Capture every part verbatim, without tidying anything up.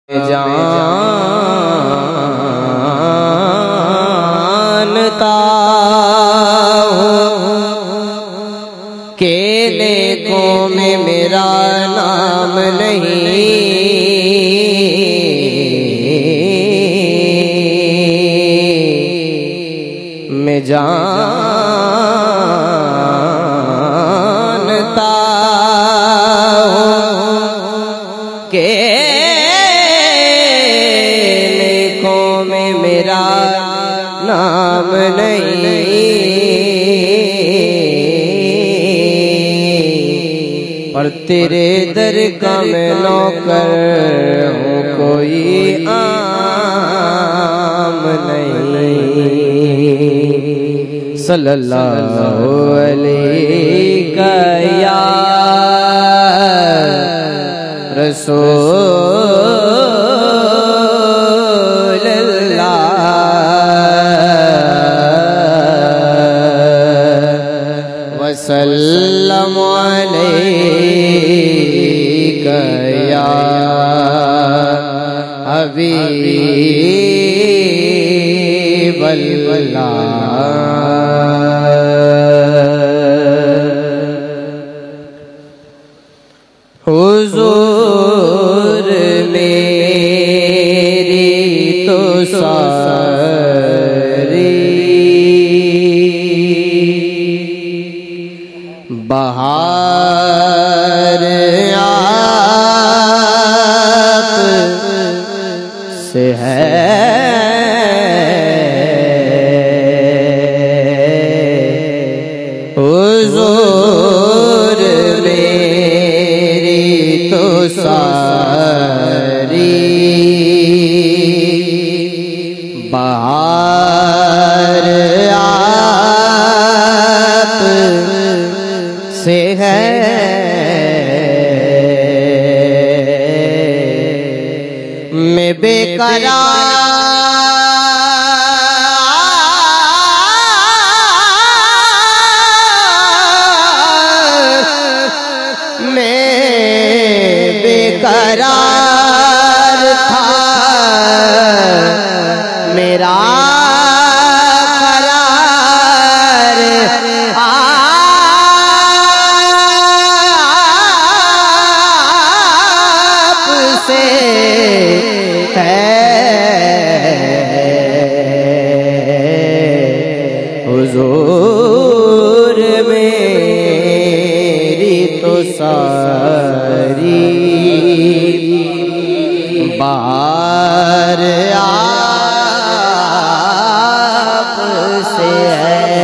جانتا ہوں کہ نیکوں میں میرا نام نہیں، میں جانتا ہوں کہ میرا نام نہیں، اور تیرے در کا میں نوکر ہوں، کوئی عام نہیں۔ صلی اللہ علیہ یا رسول وسلم علیک یا حبیب اللہ۔ حضور میری تو ساری بہار آپ سے ہے، حضور میری تو ساری بہار آپ سے ہے، میں بے قرار، میں بے قرار تھا، میرا حضور میری تو ساری بہار آپ سے ہے،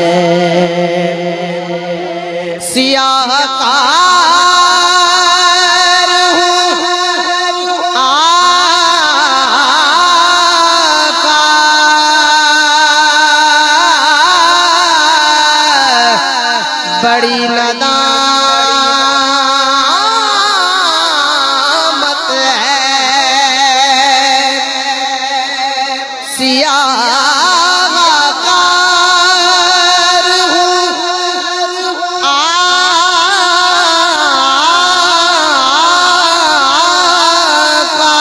سیاہ بڑی ندامت ہے، سیاہ کار ہوں آقا،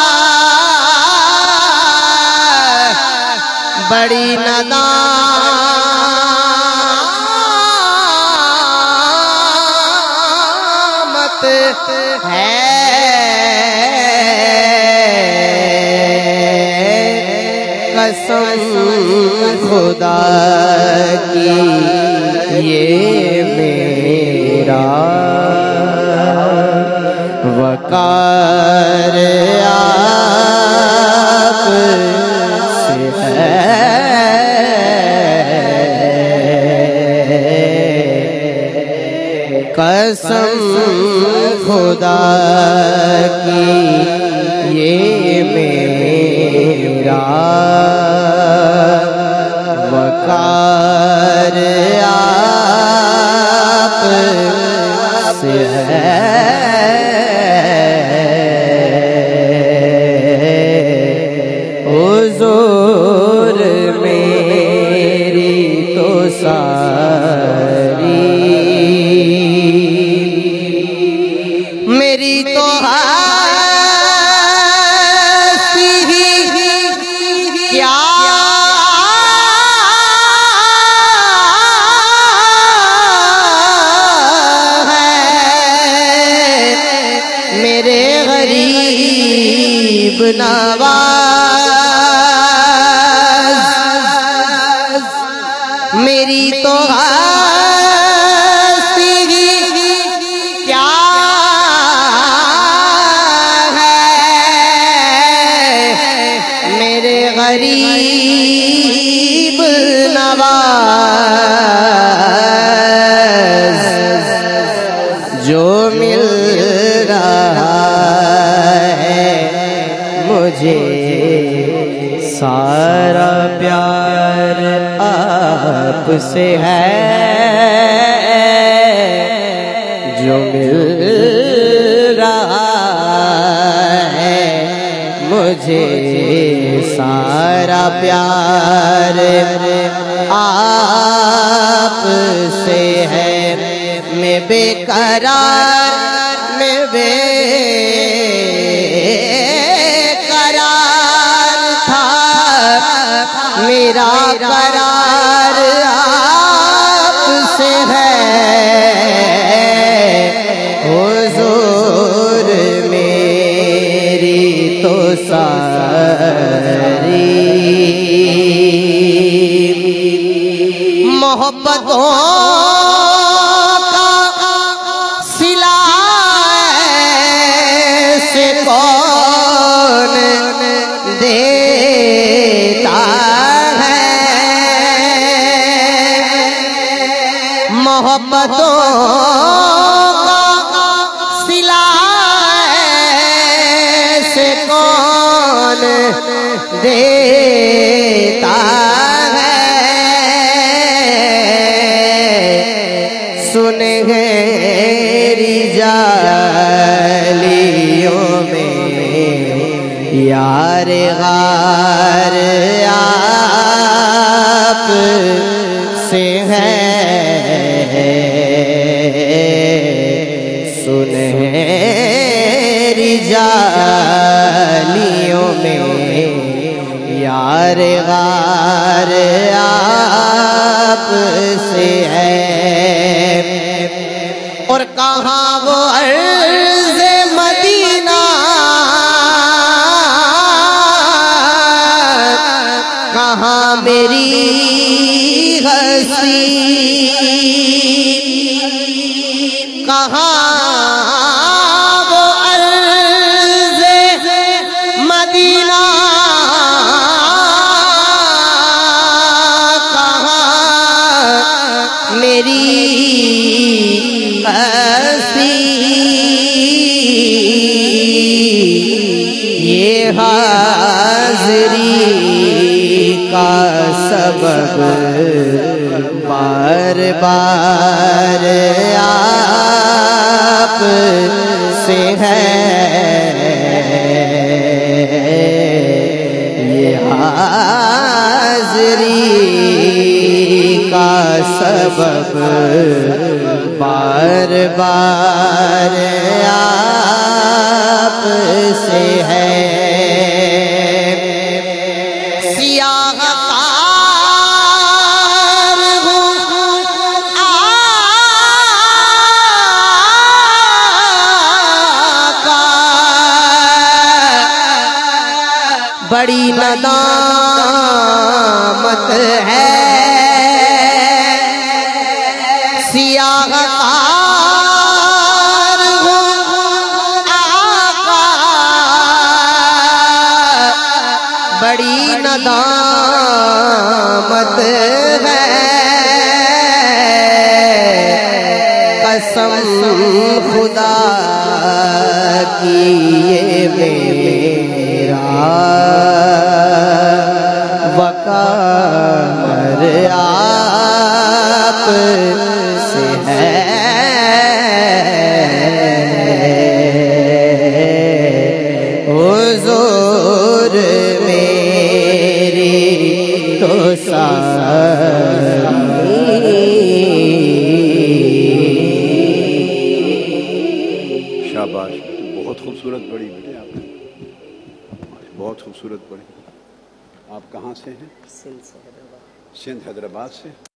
بڑی ندامت ہے، قسم خدا کی یہ میرا وقار آپ سے ہے، قسم خدا کی یہ میرا وقار آپ سے ہے، حضور میری تو ساری میری تو ہے गरीब नवाज मेरी तो हस्ती क्या है मेरे गरीब नवाज जो मिल रहा है मुझे सारा प्यार आप से है जो मिल रहा है मुझे सारा प्यार आप से है मैं बेकरार मैं बेकरार था मेरा करार आपसे है हुजूर मेरी तो सारी मोहब्बतों कौन देता है मोहब्बतों का सिला से कौन देता है सुनहरी जालियों में यार गार आप से है सुनहरी जालियों में यार गार आप से है और कहाँ वो अर्ज़ मदीना कहाँ मेरी हस्ती कहाँ वो अर्ज़ मदीना कहाँ मेरी हस्ती ये हाज़री का सबब बार बार आप से है ये हाज़री का सबब बार बार आप से है बड़ी नदामत है सियाहकार हूँ आका बड़ी नदामत है कसम खुदा की ये मेरा वकार आप से है हुजूर मेरी तो शाबाश बहुत खूबसूरत पढ़ी बेटे आपने बहुत खूबसूरत पढ़ी। आप कहाँ से हैं? सिंध से हैदराबाद। सिंध हैदराबाद से।